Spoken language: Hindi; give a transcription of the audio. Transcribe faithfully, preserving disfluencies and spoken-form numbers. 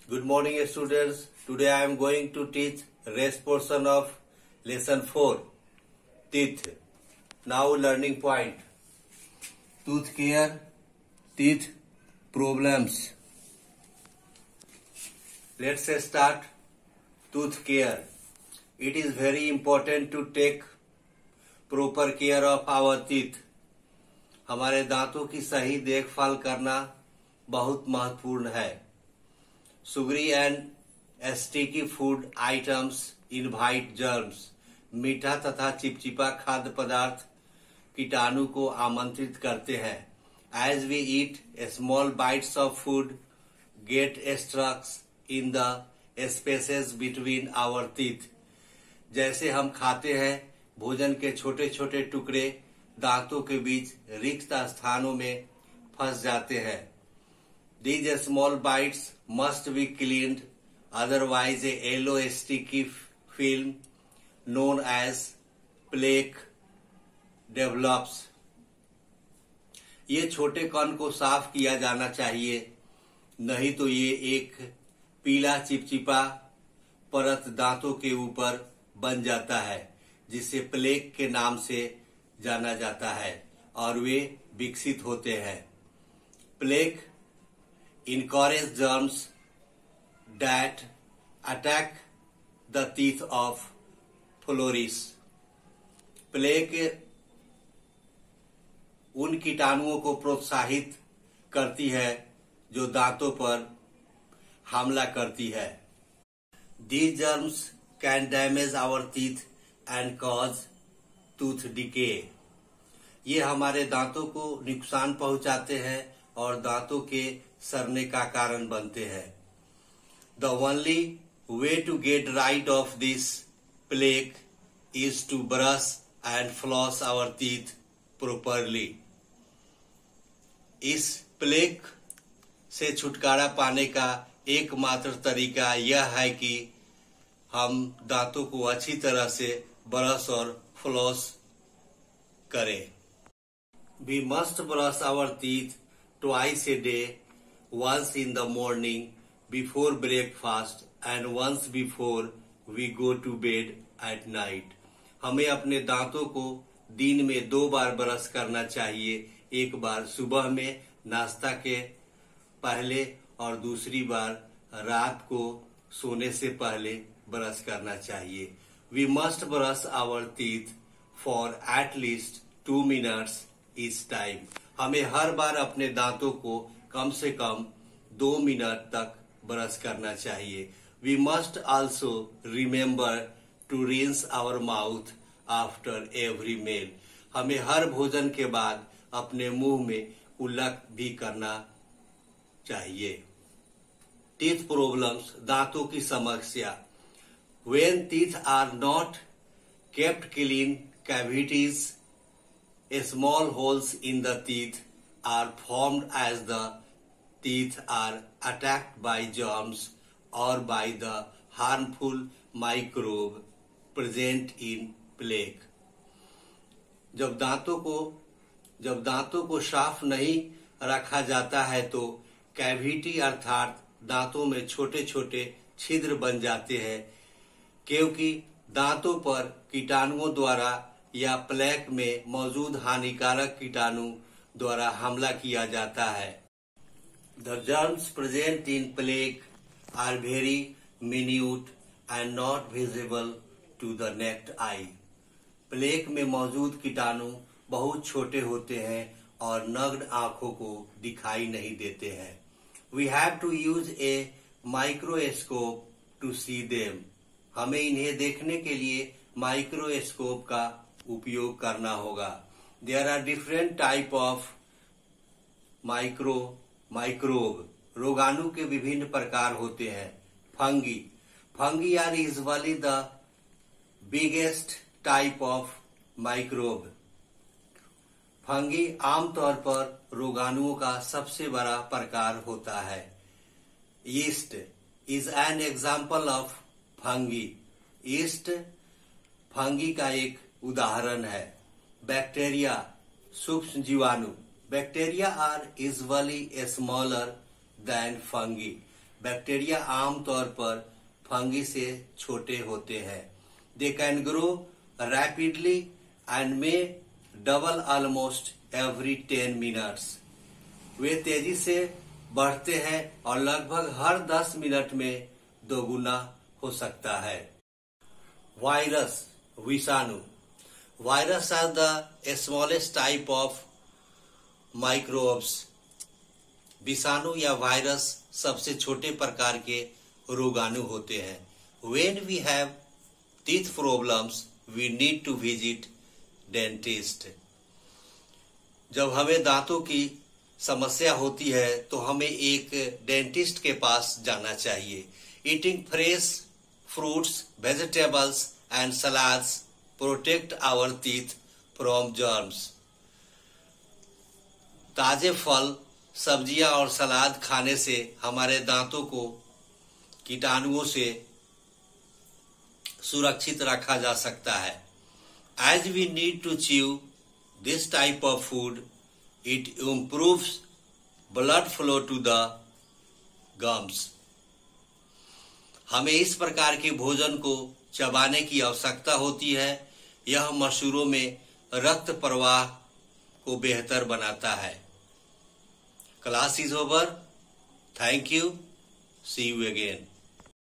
Good morning, students. Today I am going to teach rest portion of lesson four, teeth. Now learning point. Tooth care, teeth problems. Let's start. Tooth care. It is very important to take proper care of our teeth. हमारे दांतों की सही देखभाल करना बहुत महत्वपूर्ण है. Sugary and sticky food items invite germs. मीठा तथा चिपचिपा खाद्य पदार्थ कीटाणु को आमंत्रित करते हैं. As we eat, small bites of food get stuck in the spaces between our teeth. जैसे हम खाते हैं, भोजन के छोटे छोटे टुकड़े दांतों के बीच रिक्त स्थानों में फंस जाते हैं. These small bites must be cleaned, otherwise a yellow sticky film known as plaque develops. ये छोटे कण को साफ किया जाना चाहिए, नहीं तो ये एक पीला चिपचिपा परत दांतों के ऊपर बन जाता है, जिसे प्लेक के नाम से जाना जाता है और वे विकसित होते हैं. Plaque encourage germs that attack the teeth of flourish. Plaque उन कीटाणुओं को प्रोत्साहित करती है जो दांतों पर हमला करती है. These germs can damage our teeth and cause tooth decay. ये हमारे दांतों को नुकसान पहुंचाते हैं और दांतों के सड़ने का कारण बनते हैं. The only way to get rid of this plague is to brush and floss our teeth properly. इस प्लेग से छुटकारा पाने का एकमात्र तरीका यह है कि हम दांतों को अच्छी तरह से ब्रश और फ्लॉस करें. We must brush our teeth twice a day, once in the morning before breakfast and once before we go to bed at night. हमें अपने दांतों को दिन में दो बार ब्रश करना चाहिए, एक बार सुबह में नाश्ता के पहले और दूसरी बार रात को सोने से पहले ब्रश करना चाहिए. We must brush our teeth for at least two minutes each time. हमें हर बार अपने दांतों को कम से कम दो मिनट तक ब्रश करना चाहिए. We must also remember to rinse our mouth after every meal. हमें हर भोजन के बाद अपने मुंह में कुल्लक भी करना चाहिए. Teeth problems, दांतों की समस्या. When teeth are not kept clean, cavities, small holes in the teeth are formed as the teeth are attacked by germs or by the harmful microbe present in plaque. जब दांतों को जब दांतों को साफ नहीं रखा जाता है तो कैविटी अर्थात दांतों में छोटे छोटे छिद्र बन जाते हैं, क्योंकि दांतों पर कीटाणुओं द्वारा या प्लेक में मौजूद हानिकारक कीटाणु द्वारा हमला किया जाता है. The germs present in plaque are very minute and not visible to the naked eye. Plaque में मौजूद कीटाणु बहुत छोटे होते हैं और नग्न आंखों को दिखाई नहीं देते हैं. We have to use a microscope to see them. हमें इन्हें देखने के लिए माइक्रोस्कोप का उपयोग करना होगा. There are different type of micro microbe. रोगाणु के विभिन्न प्रकार होते हैं. Fungi. Fungi are usually the biggest type of microbe. Fungi आमतौर पर रोगाणुओं का सबसे बड़ा प्रकार होता है. Yeast is an example of fungi. Yeast fungi का एक उदाहरण है. बैक्टीरिया सूक्ष्म जीवाणु. Bacteria are usually smaller than fungi. Bacteria आमतौर पर फंगी से छोटे होते हैं। They can grow rapidly and may double almost every ten minutes. वे तेजी से बढ़ते हैं और लगभग हर दस मिनट में दोगुना हो सकता है। वायरस, विषाणु। Virus are the smallest type of microbes. विषाणु या वायरस सबसे छोटे प्रकार के रोगाणु होते हैं। When we have teeth problems, we need to visit dentist. जब हमें दांतों की समस्या होती है तो हमें एक डेंटिस्ट के पास जाना चाहिए। Eating fresh fruits, vegetables and salads protect our teeth from germs. ताजे फल, सब्जियां और सलाद खाने से हमारे दांतों को कीटाणुओं से सुरक्षित रखा जा सकता है। As we need to chew this type of food, it improves blood flow to the gums. हमें इस प्रकार के भोजन को चबाने की आवश्यकता होती है। यह मसूड़ों में रक्त प्रवाह को बेहतर बनाता है। Class is over. Thank you. See you again.